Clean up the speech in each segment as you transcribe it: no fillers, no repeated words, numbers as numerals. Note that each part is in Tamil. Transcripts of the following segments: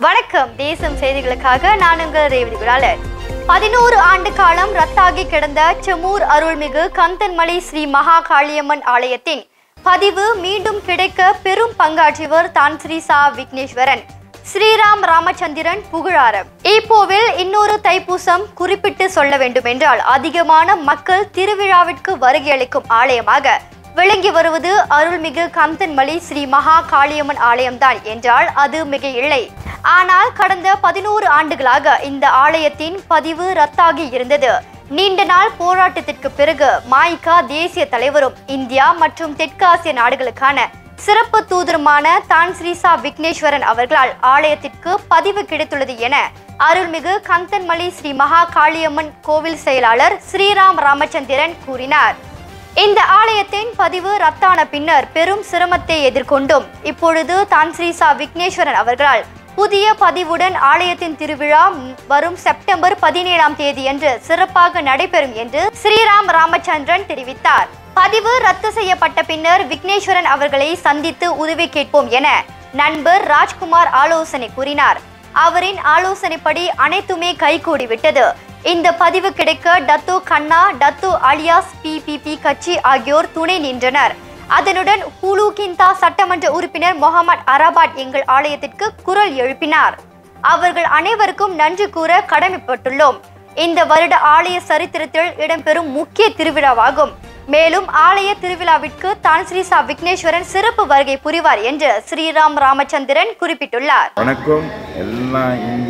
வணக்கம். தேசம் செய்திகளுக்காக நான் உங்கள் ரேவதி குடாலன். 11 ஆண்டு காலம் ரத்தாகி கிடந்த செம்மூர் அருள்மிகு கந்தன்மலை ஸ்ரீ மகா காளியம்மன் ஆலயத்தின் பதிவு மீண்டும் கிடைக்க பெரும் பங்காற்றியவர் தான் ஸ்ரீ சா விக்னேஸ்வரன், ஸ்ரீராம் ராமச்சந்திரன் புகழாரம். இப்போவில் இன்னொரு தைப்பூசம் குறிப்பிட்டு சொல்ல வேண்டுமென்றால் அதிகமான மக்கள் திருவிழாவிற்கு வருகையளிக்கும் ஆலயமாக விளங்கி வருவது அருள்மிகு கந்தன்மலை ஸ்ரீ மகா காளியம்மன் ஆலயம்தான் என்றால் அது மிக இல்லை. ஆனால் கடந்த 11 ஆண்டுகளாக இந்த ஆலயத்தின் பதிவு ரத்தாகி இருந்தது. நீண்ட நாள் போராட்டத்திற்கு பிறகு மாய்கா தேசிய தலைவரும் இந்தியா மற்றும் தெற்காசிய நாடுகளுக்கான சிறப்பு தூதருமான தான் ஸ்ரீ சா விக்னேஸ்வரன் அவர்களால் ஆலயத்திற்கு பதிவு கிடைத்துள்ளது என அருள்மிகு கந்தன்மலை ஸ்ரீ மகா காளியம்மன் கோவில் செயலாளர் ஸ்ரீராம் ராமச்சந்திரன் கூறினார். இந்த ஆலயத்தின் பதிவு ரத்தான பின்னர் பெரும் சிரமத்தை எதிர்கொண்டும் இப்பொழுது தான் ஸ்ரீ சா விக்னேஸ்வரன் அவர்களால் புதிய பதிவுடன் ஆலயத்தின் திருவிழா வரும் செப்டம்பர் 17ஆம் தேதியன்று சிறப்பாக நடைபெறும் என்று ஸ்ரீராம் ராமச்சந்திரன் தெரிவித்தார். பதிவு ரத்து செய்யப்பட்ட பின்னர் விக்னேஸ்வரன் அவர்களை சந்தித்து உதவி கேட்போம் என நண்பர் ராஜ்குமார் ஆலோசனை கூறினார். அவரின் ஆலோசனைப்படி அனைத்துமே கைகூடிவிட்டது. இந்த பதிவு கிடைக்க டத்து கண்ணா, டத்து அலியாஸ் பிபிபி கட்சி ஆகியோர் துணை நின்றனர். அதனுடன் ஹுலு கிந்தா சட்டமன்ற உறுப்பினர் முகமது அரபாட் எங்கள் ஆலயத்திற்கு குரல் எழுப்பினார். அவர்கள் அனைவருக்கும் நன்றி கூற கடமைப்பட்டுள்ளோம். இந்த வருட ஆலய சரித்திரத்தில் இடம்பெறும் முக்கிய திருவிழாவாகும். மேலும் ஆலய திருவிழாவிற்கு தான் ஸ்ரீ சா விக்னேஸ்வரன் சிறப்பு வருகை புரிவார் என்று ஸ்ரீராம் ராமச்சந்திரன் குறிப்பிட்டுள்ளார். வணக்கம். எல்லா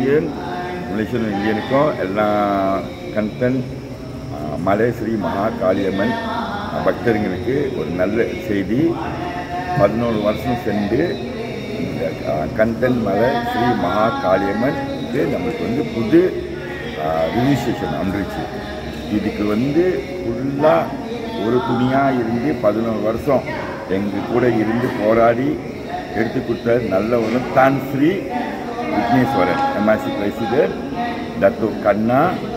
இந்தியனுக்கும் எல்லா கந்தன் மலை ஸ்ரீ மகா காளியம்மன் பக்தர்களுக்கு ஒரு நல்ல செய்தி. 11 வருஷம் சென்று இந்த கந்தன் மலை ஸ்ரீ மகா காளியம்மன் இது நம்மளுக்கு புது ரிஜிஸ்ட்ரேஷன் வந்துருச்சு. இதுக்கு ஃபுல்லாக ஒரு துணியாக இருந்து 11 வருஷம் எங்கள் கூட இருந்து போராடி எடுத்து கொடுத்த நல்ல ஒரு தான் ஸ்ரீ விக்னேஸ்வரன் எம்ஆர்சி பிரசிடென்ட், டத்து கண்ணா,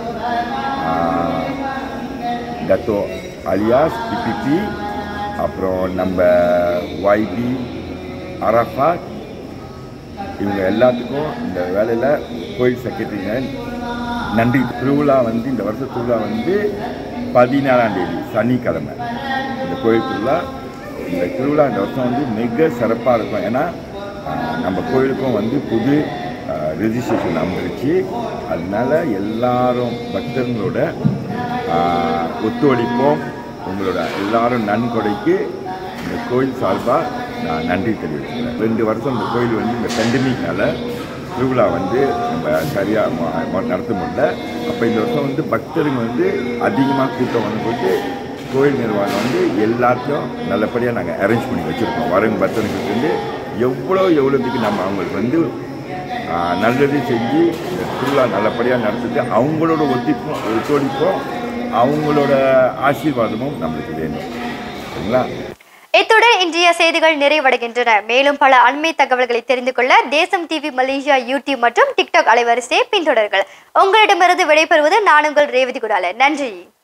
டத்து அலியாஸ் பிபிபி, அப்புறம் நம்ம YB அரஃபாத், இவங்க எல்லாத்துக்கும் இந்த வேலையில் கோயில் செக்ரட்டரிங்க நன்றி. திருவிழா இந்த வருஷம் திருவிழா 17ஆம் தேதி சனிக்கிழமை இந்த கோயில் திருவிழா. இந்த திருவிழா இந்த வருஷம் மிக சிறப்பாக இருக்கும். ஏன்னா நம்ம கோயிலுக்கும் புது ரெஜிஸ்ட்ரேஷன் வந்துருச்சு. அதனால எல்லாரும் பக்தர்களோட ஒத்துழைப்போம். உங்களோட எல்லாரும் நன்கொடைக்கு இந்த கோயில் சார்பாக நான் நன்றி தெரிவிச்சுக்கிறேன். 2 வருஷம் இந்த கோயில் இந்த பெண்டமிக்னால திருவிழா நம்ம சரியாக நடத்த முடியல. அப்போ இந்த வருஷம் பக்தருங்க அதிகமாக கூட்டம் போட்டு கோயில் நிர்வாகம் எல்லாத்தையும் நல்லபடியாக நாங்கள் அரேஞ்ச் பண்ணி வச்சுருக்கோம். வரவங்க பக்தர்களுக்கு எவ்வளோத்துக்கு நம்ம அவங்களுக்கு நல்லது செஞ்சு இந்த திருவிழா நல்லபடியாக நடத்திட்டு அவங்களோட ஒத்துழைப்பும் அவங்களோட ஆசீர்வாதமும் நம்மளுக்கு வேணும். சரிங்களா? இத்துடன் இன்றைய செய்திகள் நிறைவடைகின்றன. மேலும் பல அண்மை தகவல்களை தெரிந்து கொள்ள தேசம் டிவி மலேசியா யூடியூப் மற்றும் டிக்டாக் அலைவரிசையை பின்தொடர்கள். உங்களிடமிருந்து விடைபெறுவது நான் உங்கள் ரேவதி குடாலன். நன்றி.